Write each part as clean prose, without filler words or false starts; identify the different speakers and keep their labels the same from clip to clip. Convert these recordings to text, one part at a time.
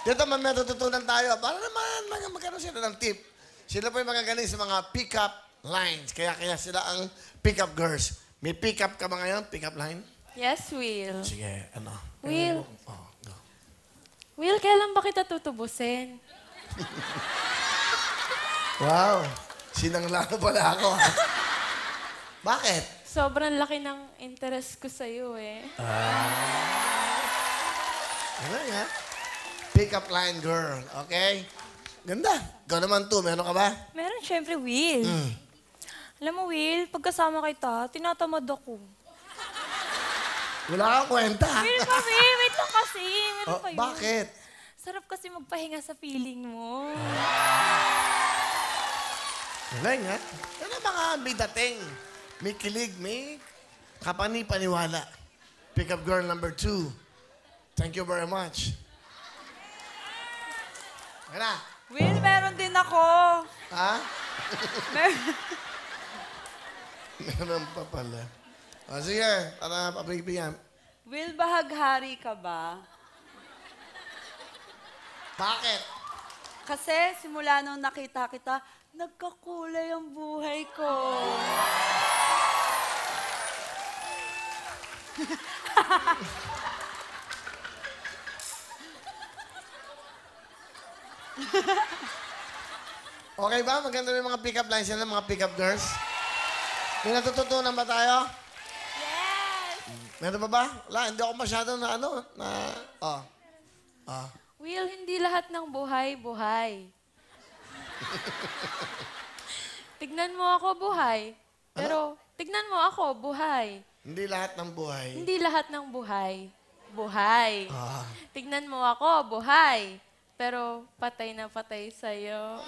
Speaker 1: Dito may matututunan tayo. Para naman magkaroon sila ng tip. Sila po yung magagaling sa mga pick-up lines. Kaya sila ang pick-up girls. May pick-up ka ba ngayon? Pick-up line?
Speaker 2: Yes, Will.
Speaker 1: Sige, ano?
Speaker 2: Will.
Speaker 1: Oh, go.
Speaker 2: Will, kailan ba kita tutubusin?
Speaker 1: Wow. Sinanglano pala ako. Bakit?
Speaker 2: Sobrang laki ng interest ko sa'yo eh.
Speaker 1: Ano nga? Pick-up line girl, okay? Ganda. Ikaw naman to, meron ka ba?
Speaker 3: Meron syempre, Will. Alam mo, Will, pagkasama kita, tinatamad ako.
Speaker 1: Wala kang kwenta.
Speaker 3: Will, kami, wait lang kasi. Meron pa yun.
Speaker 1: Bakit?
Speaker 3: Sarap kasi magpahinga sa feeling mo.
Speaker 1: Galing, ha? Yan ang mga may dating. May kilig, may kapani-paniwala. Pick-up girl number 2. Thank you very much. Yan na.
Speaker 3: Will, meron din ako.
Speaker 1: Ha?
Speaker 3: Meron.
Speaker 1: Meron pa pala. O, sige. Para pagbigyan.
Speaker 3: Will, bahaghari ka ba?
Speaker 1: Bakit?
Speaker 3: Kasi simula nung nakita kita, nagkakulay ang buhay ko.
Speaker 1: Okay ba? Maganda rin mga pick-up lines yan, mga pick-up girls. May natututunan ba tayo?
Speaker 3: Yes!
Speaker 1: Meron pa ba? Wala, hindi ako masyado na
Speaker 2: Will, hindi lahat ng buhay, buhay. Tignan mo ako, buhay. Pero, tignan mo ako, buhay.
Speaker 1: Hindi lahat ng buhay.
Speaker 2: Hindi lahat ng buhay, buhay.
Speaker 1: Ah.
Speaker 2: Tignan mo ako, buhay. Pero, patay na patay sa'yo.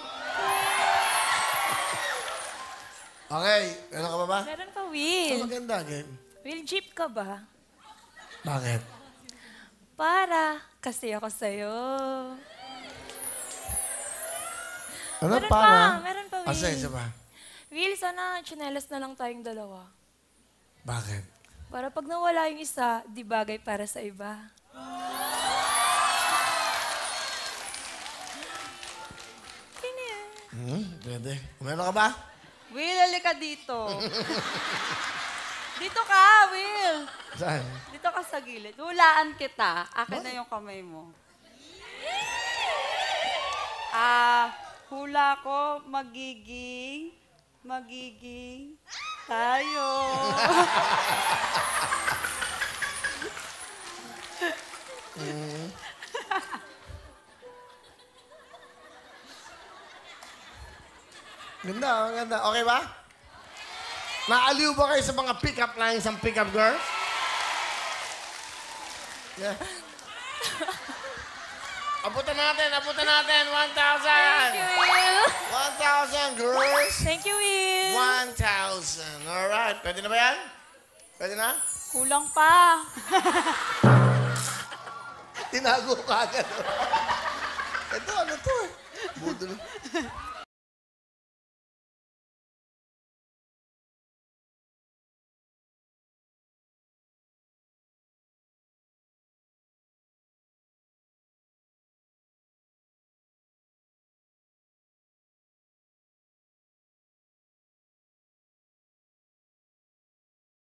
Speaker 1: Okay, meron ka pa ba?
Speaker 3: Meron pa,
Speaker 1: Oh,
Speaker 3: Will.
Speaker 1: maganda, game.
Speaker 3: Will, jeep ka ba?
Speaker 1: Bakit?
Speaker 3: Para kasi ako sa'yo.
Speaker 1: Ano
Speaker 3: Meron
Speaker 1: para?
Speaker 3: meron pa, Will.
Speaker 1: Asa, isa pa.
Speaker 3: Will, sana tsinelas na lang tayong dalawa.
Speaker 1: Bakit?
Speaker 3: Para pag nawala yung isa, di bagay para sa iba. Sino yan?
Speaker 1: Pwede. Meron ka ba?
Speaker 3: Will, halika dito. Dito ka, Will.
Speaker 1: Saan?
Speaker 3: Dito ka sa gilid. Hulaan kita. Akin na yung kamay mo. Hula ko, magiging tayo.
Speaker 1: Ganda, ganda. Okay ba? Naaliw ba kayo sa mga pick-up lines ng pick-up girls? Yeah. Abutan natin, 1,000!
Speaker 2: Thank you, Will.
Speaker 1: 1,000 girls!
Speaker 3: Thank you, Will.
Speaker 1: 1,000. Alright, pwede na ba yan? Pwede na?
Speaker 3: Kulang pa.
Speaker 1: Tinago ka agad. Ito, ano to eh? Budol.